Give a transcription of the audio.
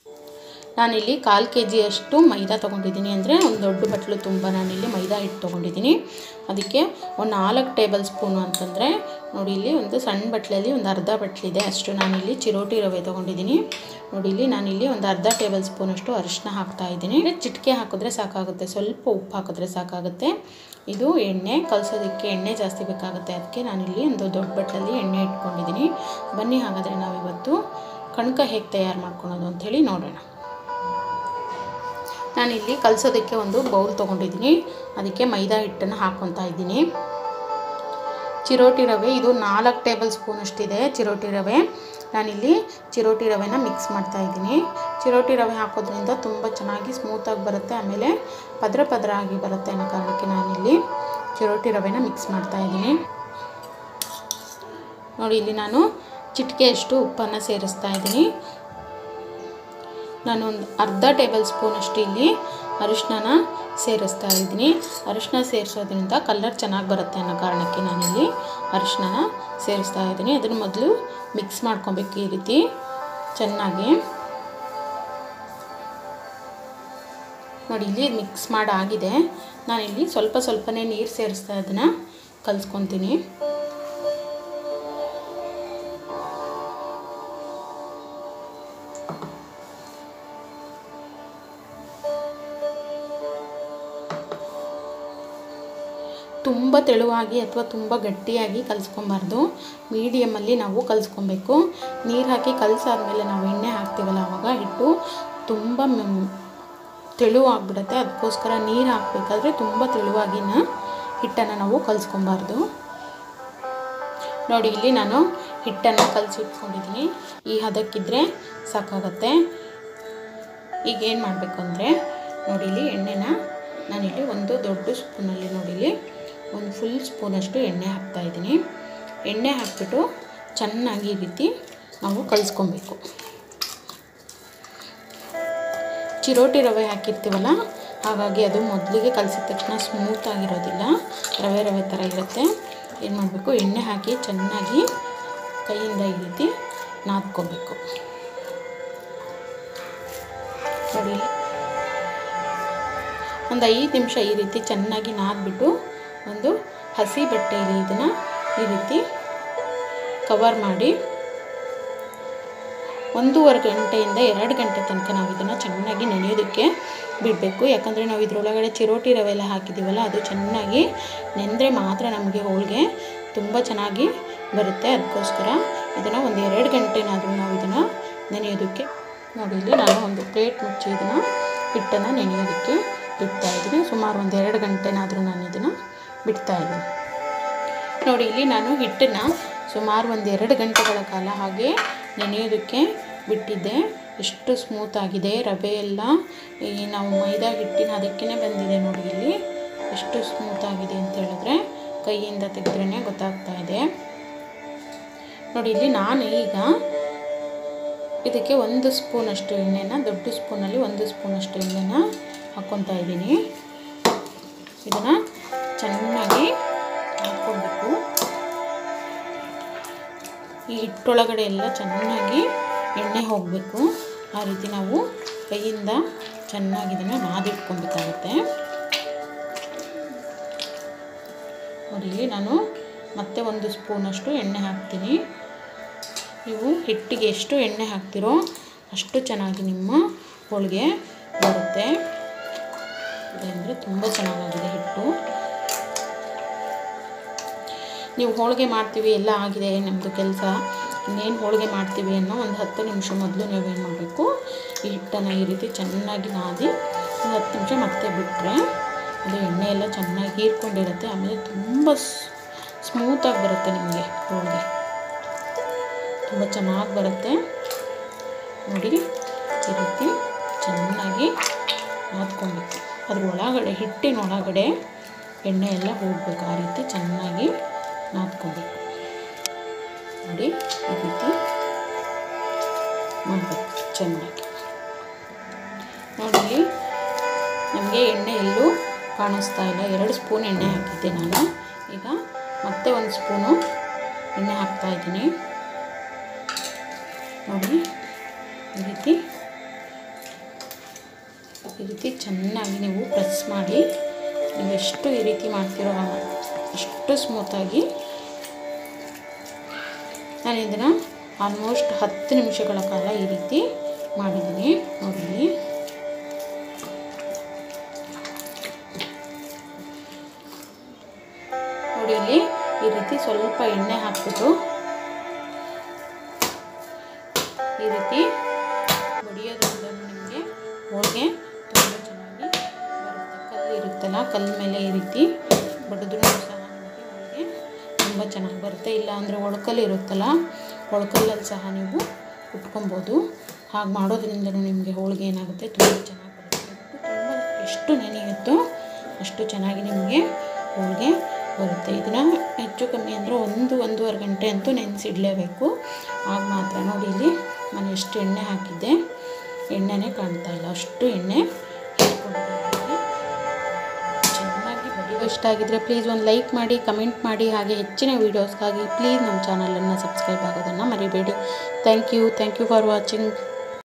ನಾನಿಲ್ಲಿ 1/4 kg ಮೈದಾ ತೊಗೊಂಡಿದ್ದೀನಿ, ಅಂದರೆ ಒಂದು ದೊಡ್ಡ ಬಟ್ಲು ತುಂಬ ನಾನಿಲ್ಲಿ ಮೈದಾ ಹಿಟ್ಟು ತೊಗೊಂಡಿದ್ದೀನಿ. ಅದಕ್ಕೆ ಒಂದು 4 ಟೇಬಲ್ ಸ್ಪೂನು ಅಂತಂದರೆ ನೋಡಿ, ಇಲ್ಲಿ ಒಂದು ಸಣ್ಣ ಬಟ್ಲಲ್ಲಿ ಒಂದು ಅರ್ಧ ಬಟ್ಲಿದೆ ಅಷ್ಟು ನಾನಿಲ್ಲಿ ಚಿರೋಟಿ ರವೆ ತೊಗೊಂಡಿದ್ದೀನಿ. ನೋಡಿ, ಇಲ್ಲಿ ನಾನಿಲ್ಲಿ ಒಂದು ಅರ್ಧ ಟೇಬಲ್ ಸ್ಪೂನಷ್ಟು ಅರಿಶಿನ ಹಾಕ್ತಾಯಿದ್ದೀನಿ. ಚಿಟಿಕೆ ಹಾಕಿದ್ರೆ ಸಾಕಾಗುತ್ತೆ, ಸ್ವಲ್ಪ ಉಪ್ಪು ಹಾಕಿದ್ರೆ ಸಾಕಾಗುತ್ತೆ. ಇದು ಎಣ್ಣೆ ಕಲಸೋದಕ್ಕೆ ಎಣ್ಣೆ ಜಾಸ್ತಿ ಬೇಕಾಗುತ್ತೆ, ಅದಕ್ಕೆ ನಾನಿಲ್ಲಿ ಒಂದು ದೊಡ್ಡ ಬಟ್ಲಲ್ಲಿ ಎಣ್ಣೆ ಇಟ್ಕೊಂಡಿದ್ದೀನಿ. ಬನ್ನಿ ಹಾಗಾದರೆ ನಾವಿವತ್ತು ಕಣಕ ಹೇಗೆ ತಯಾರು ಮಾಡ್ಕೊಳೋದು ಅಂಥೇಳಿ ನೋಡೋಣ. ನಾನಿಲ್ಲಿ ಕಲಸೋದಕ್ಕೆ ಒಂದು ಬೌಲ್ ತೊಗೊಂಡಿದ್ದೀನಿ, ಅದಕ್ಕೆ ಮೈದಾ ಹಿಟ್ಟನ್ನು ಹಾಕ್ಕೊತಾ ಇದ್ದೀನಿ. ಚಿರೋಟಿ ರವೆ ಇದು 4 ಟೇಬಲ್ ಸ್ಪೂನಷ್ಟಿದೆ ಚಿರೋಟಿ ರವೆ. ನಾನಿಲ್ಲಿ ಚಿರೋಟಿ ರವೆನ ಮಿಕ್ಸ್ ಮಾಡ್ತಾಯಿದ್ದೀನಿ. ಚಿರೋಟಿ ರವೆ ಹಾಕೋದ್ರಿಂದ ತುಂಬ ಚೆನ್ನಾಗಿ ಸ್ಮೂತಾಗಿ ಬರುತ್ತೆ, ಆಮೇಲೆ ಪದ್ರ ಪದ್ರ ಆಗಿ ಬರುತ್ತೆ ಅನ್ನೋ ಕಾರಣಕ್ಕೆ ನಾನಿಲ್ಲಿ ಚಿರೋಟಿ ರವೆನ ಮಿಕ್ಸ್ ಮಾಡ್ತಾಯಿದ್ದೀನಿ. ನೋಡಿ, ಇಲ್ಲಿ ನಾನು ಚಿಟಿಕೆಯಷ್ಟು ಉಪ್ಪನ್ನು ಸೇರಿಸ್ತಾ ಇದ್ದೀನಿ. ನಾನು ಒಂದು ಅರ್ಧ ಟೇಬಲ್ ಸ್ಪೂನಷ್ಟು ಇಲ್ಲಿ ಅರಿಶಿನ ಸೇರಿಸ್ತಾ ಇದ್ದೀನಿ. ಅರಿಶಿನ ಸೇರಿಸೋದ್ರಿಂದ ಕಲರ್ ಚೆನ್ನಾಗಿ ಬರುತ್ತೆ ಅನ್ನೋ ಕಾರಣಕ್ಕೆ ನಾನಿಲ್ಲಿ ಅರಿಶಿನ ಸೇರಿಸ್ತಾ ಇದ್ದೀನಿ. ಅದನ್ನು ಮೊದಲು ಮಿಕ್ಸ್ ಮಾಡ್ಕೊಬೇಕು ಈ ರೀತಿ ಚೆನ್ನಾಗಿ. ನೋಡಿ, ಇಲ್ಲಿ ಮಿಕ್ಸ್ ಮಾಡಾಗಿದೆ. ನಾನಿಲ್ಲಿ ಸ್ವಲ್ಪ ಸ್ವಲ್ಪನೇ ನೀರು ಸೇರಿಸ್ತಾ ಅದನ್ನು ಕಲಿಸ್ಕೊತೀನಿ. ತುಂಬ ತೆಳುವಾಗಿ ಅಥವಾ ತುಂಬ ಗಟ್ಟಿಯಾಗಿ ಕಲಿಸ್ಕೊಬಾರ್ದು, ಮೀಡಿಯಮಲ್ಲಿ ನಾವು ಕಲಿಸ್ಕೊಬೇಕು. ನೀರು ಹಾಕಿ ಕಲಸಾದ್ಮೇಲೆ ನಾವು ಎಣ್ಣೆ ಹಾಕ್ತೀವಲ್ಲ, ಆವಾಗ ಹಿಟ್ಟು ತುಂಬ ತೆಳುವಾಗಿಬಿಡುತ್ತೆ. ಅದಕ್ಕೋಸ್ಕರ ನೀರು ಹಾಕಬೇಕಾದ್ರೆ ತುಂಬ ತೆಳುವಾಗಿನ ಹಿಟ್ಟನ್ನು ನಾವು ಕಲಿಸ್ಕೊಬಾರ್ದು. ನೋಡಿ, ಇಲ್ಲಿ ನಾನು ಹಿಟ್ಟನ್ನು ಕಲಸಿಟ್ಕೊಂಡಿದ್ದೀನಿ. ಈ ಹದಕ್ಕಿದ್ರೆ ಸಾಕಾಗತ್ತೆ. ಈಗ ಏನು ಮಾಡಬೇಕು ಅಂದರೆ ನೋಡಿ, ಇಲ್ಲಿ ಎಣ್ಣೆನ ನಾನಿಲ್ಲಿ ಒಂದು ದೊಡ್ಡ ಸ್ಪೂನಲ್ಲಿ ನೋಡಿಲಿ ಒಂದು ಫುಲ್ ಸ್ಪೂನಷ್ಟು ಎಣ್ಣೆ ಹಾಕ್ತಾಯಿದ್ದೀನಿ. ಎಣ್ಣೆ ಹಾಕ್ಬಿಟ್ಟು ಚೆನ್ನಾಗಿ ಈ ರೀತಿ ನಾವು ಕಲಿಸ್ಕೊಬೇಕು. ಚಿರೋಟಿ ರವೆ ಹಾಕಿರ್ತೀವಲ್ಲ, ಹಾಗಾಗಿ ಅದು ಮೊದಲಿಗೆ ಕಲಸಿದ ತಕ್ಷಣ ಸ್ಮೂತಾಗಿರೋದಿಲ್ಲ, ರವೆ ರವೆ ಥರ ಇರುತ್ತೆ. ಏನು ಮಾಡಬೇಕು, ಎಣ್ಣೆ ಹಾಕಿ ಚೆನ್ನಾಗಿ ಕೈಯಿಂದ ಈ ರೀತಿ ನಾದ್ಕೋಬೇಕು. ನೋಡಿ, ಒಂದು 5 ನಿಮಿಷ ಈ ರೀತಿ ಚೆನ್ನಾಗಿ ನಾದ್ಬಿಟ್ಟು ಒಂದು ಹಸಿ ಬಟ್ಟೆಯಲ್ಲಿ ಇದನ್ನು ಈ ರೀತಿ ಕವರ್ ಮಾಡಿ 1.5 ಗಂಟೆಯಿಂದ 2 ಗಂಟೆ ತನಕ ನಾವು ಇದನ್ನು ಚೆನ್ನಾಗಿ ನೆನೆಯೋದಕ್ಕೆ ಬಿಡಬೇಕು. ಯಾಕಂದರೆ ನಾವು ಇದರೊಳಗಡೆ ಚಿರೋಟಿ ರವೆ ಎಲ್ಲ ಹಾಕಿದ್ದೀವಲ್ಲ, ಅದು ಚೆನ್ನಾಗಿ ನೆಂದರೆ ಮಾತ್ರ ನಮಗೆ ಹೋಳಿಗೆ ತುಂಬ ಚೆನ್ನಾಗಿ ಬರುತ್ತೆ. ಅದಕ್ಕೋಸ್ಕರ ಇದನ್ನು ಒಂದು 2 ಗಂಟೆನಾದರೂ ನಾವು ಇದನ್ನು ನೆನೆಯೋದಕ್ಕೆ ನೋಡಿ, ಇಲ್ಲಿ ನಾನು ಒಂದು ಪ್ಲೇಟ್ ಮುಚ್ಚಿ ಇದನ್ನು ಹಿಟ್ಟನ್ನು ನೆನೆಯೋದಕ್ಕೆ ಇಡ್ತಾಯಿದ್ದೀನಿ. ಸುಮಾರು ಒಂದು 2 ಗಂಟೆನಾದರೂ ನಾನು ಇದನ್ನು ಬಿಡ್ತಾಯಿದ್ದೀನಿ. ನೋಡಿ, ಇಲ್ಲಿ ನಾನು ಹಿಟ್ಟನ್ನು ಸುಮಾರು ಒಂದು 2 ಗಂಟೆಗಳ ಕಾಲ ಹಾಗೆ ನೆನೆಯೋದಕ್ಕೆ ಬಿಟ್ಟಿದ್ದೆ. ಎಷ್ಟು ಸ್ಮೂತಾಗಿದೆ ರವೆ ಎಲ್ಲ, ನಾವು ಮೈದಾ ಹಿಟ್ಟಿನ ಅದಕ್ಕೇ ಬಂದಿದೆ. ನೋಡಿ, ಇಲ್ಲಿ ಎಷ್ಟು ಸ್ಮೂತಾಗಿದೆ ಅಂತ ಹೇಳಿದ್ರೆ ಕೈಯಿಂದ ತೆಗೆದ್ರೇ ಗೊತ್ತಾಗ್ತಾ ಇದೆ. ನೋಡಿ, ಇಲ್ಲಿ ನಾನು ಈಗ ಇದಕ್ಕೆ 1 ಸ್ಪೂನಷ್ಟು ಎಣ್ಣೆನ, ದೊಡ್ಡ ಸ್ಪೂನಲ್ಲಿ 1 ಸ್ಪೂನಷ್ಟು ಎಣ್ಣೆನ ಹಾಕ್ಕೊತಾ ಇದ್ದೀನಿ. ಇದನ್ನು ಚೆನ್ನಾಗಿ ಹಾಕ್ಕೊಬೇಕು. ಈ ಹಿಟ್ಟೊಳಗಡೆ ಎಲ್ಲ ಚೆನ್ನಾಗಿ ಎಣ್ಣೆ ಹೋಗಬೇಕು. ಆ ರೀತಿ ನಾವು ಕೈಯಿಂದ ಚೆನ್ನಾಗಿ ಇದನ್ನು ನಾದಿಟ್ಕೊಬೇಕಾಗುತ್ತೆ. ನೋಡಿ, ನಾನು ಮತ್ತೆ 1 ಸ್ಪೂನಷ್ಟು ಎಣ್ಣೆ ಹಾಕ್ತೀನಿ. ನೀವು ಹಿಟ್ಟಿಗೆ ಎಷ್ಟು ಎಣ್ಣೆ ಹಾಕ್ತಿರೋ ಅಷ್ಟು ಚೆನ್ನಾಗಿ ನಿಮ್ಮ ಹೋಳಿಗೆ ಬರುತ್ತೆ. ಅಂದರೆ ತುಂಬ ಚೆನ್ನಾಗಿದೆ ಹಿಟ್ಟು. ನೀವು ಹೋಳಿಗೆ ಮಾಡ್ತೀವಿ ಎಲ್ಲ ಆಗಿದೆ ನಮ್ಮದು ಕೆಲಸ, ಇನ್ನೇನು ಹೋಳಿಗೆ ಮಾಡ್ತೀವಿ ಅನ್ನೋ ಒಂದು 10 ನಿಮಿಷ ಮೊದಲು ನೀವೇನು ಮಾಡಬೇಕು, ಈ ಹಿಟ್ಟನ್ನು ಈ ರೀತಿ ಚೆನ್ನಾಗಿ ನಾದಿ ಒಂದು 10 ನಿಮಿಷ ಮತ್ತೆ ಬಿಟ್ಟರೆ ಅದು ಎಣ್ಣೆ ಎಲ್ಲ ಚೆನ್ನಾಗಿ ಹೀರ್ಕೊಂಡಿರುತ್ತೆ. ಆಮೇಲೆ ತುಂಬ ಸ್ಮೂತಾಗಿ ಬರುತ್ತೆ ನಿಮಗೆ ಹೋಳಿಗೆ, ತುಂಬ ಚೆನ್ನಾಗಿ ಬರುತ್ತೆ. ನೋಡಿ, ಈ ರೀತಿ ಚೆನ್ನಾಗಿ ನಾದ್ಕೊಬೇಕು. ಅದ್ರ ಒಳಗಡೆ ಹಿಟ್ಟಿನೊಳಗಡೆ ಎಣ್ಣೆ ಎಲ್ಲ ಹೋಗಬೇಕು. ಆ ರೀತಿ ಚೆನ್ನಾಗಿ ನಾದ್ಕೊಬೇಕು. ನೋಡಿ, ಈ ರೀತಿ ಮಾಡಬೇಕು ಚೆನ್ನಾಗಿ. ನೋಡಿ, ನಮಗೆ ಎಣ್ಣೆ ಎಲ್ಲೂ ಕಾಣಿಸ್ತಾ ಇಲ್ಲ. 2 ಸ್ಪೂನ್ ಎಣ್ಣೆ ಹಾಕಿದ್ದೆ ನಾನು. ಈಗ ಮತ್ತೆ 1 ಸ್ಪೂನು ಎಣ್ಣೆ ಹಾಕ್ತಾಯಿದ್ದೀನಿ. ನೋಡಿ, ಈ ರೀತಿ ರೀತಿ ಚೆನ್ನಾಗಿ ನೀವು ಪ್ರೆಸ್ ಮಾಡಿ, ನೀವು ಎಷ್ಟು ಈ ರೀತಿ ಮಾಡ್ತೀರೋ ಅಷ್ಟು ಸ್ಮೂತಾಗಿ. ನಾನು ಇದನ್ನು ಆಲ್ಮೋಸ್ಟ್ 10 ನಿಮಿಷಗಳ ಕಾಲ ಈ ರೀತಿ ಮಾಡಿದ್ದೀನಿ. ನೋಡಿ ಇಲ್ಲಿ ಈ ರೀತಿ ಸ್ವಲ್ಪ ಎಣ್ಣೆ ಹಾಕ್ಬಿಟ್ಟು ಈ ರೀತಿ ಬಡಿಯೋದ್ರಿಂದ ನಿಮಗೆ ಹೋಳಿಗೆ ತುಂಬ ಚೆನ್ನಾಗಿ ಬರುತ್ತೆ. ಕಲ್ಲು ಇರುತ್ತಲ್ಲ, ಕಲ್ಲು ಮೇಲೆ ಈ ರೀತಿ ಬಡಿದ್ರೂ ಸಹ ನಿಮಗೆ ಹೋಳಿಗೆ ತುಂಬ ಚೆನ್ನಾಗಿ ಬರುತ್ತೆ. ಇಲ್ಲ ಅಂದರೆ ಒಳಕಲ್ಲು ಇರುತ್ತಲ್ಲ, ಒಳಕಲ್ಲಲ್ಲಿ ಸಹ ನೀವು ಕುಟ್ಕೊಬೋದು. ಹಾಗೆ ಮಾಡೋದ್ರಿಂದ ನಿಮಗೆ ಹೋಳಿಗೆ ಏನಾಗುತ್ತೆ ತುಂಬ ಚೆನ್ನಾಗಿ ಬರುತ್ತೆ. ತುಂಬ ಎಷ್ಟು ನೆನೆಯುತ್ತೋ ಅಷ್ಟು ಚೆನ್ನಾಗಿ ನಿಮಗೆ ಹೋಳಿಗೆ ಬರುತ್ತೆ. ಇದನ್ನು ಹೆಚ್ಚು ಕಮ್ಮಿ ಅಂದರೆ 1-1.5 ಗಂಟೆ ಅಂತೂ ನೆನೆಸಿಡಲೇಬೇಕು. ಆಗ ಮಾತ್ರ. ನೋಡಿ ಇಲ್ಲಿ ನಾನು ಎಷ್ಟು ಎಣ್ಣೆ ಹಾಕಿದ್ದೆ, ಎಣ್ಣೆನೇ ಕಾಣ್ತಾ ಇಲ್ಲ, ಅಷ್ಟು ಎಣ್ಣೆ ಹಾಕ್ಕೊಂಡಿದ್ದೀನಿ. ಚೆನ್ನಾಗಿ ಬಡಿಯೋ ಇಷ್ಟ ಆಗಿದ್ದರೆ ಪ್ಲೀಸ್ ಒಂದು ಲೈಕ್ ಮಾಡಿ, ಕಮೆಂಟ್ ಮಾಡಿ. ಹಾಗೆ ಹೆಚ್ಚಿನ ವೀಡಿಯೋಸ್ಗಾಗಿ ಪ್ಲೀಸ್ ನಮ್ಮ ಚಾನಲನ್ನು ಸಬ್ಸ್ಕ್ರೈಬ್ ಆಗೋದನ್ನು ಮರಿಬೇಡಿ. Thank you for watching.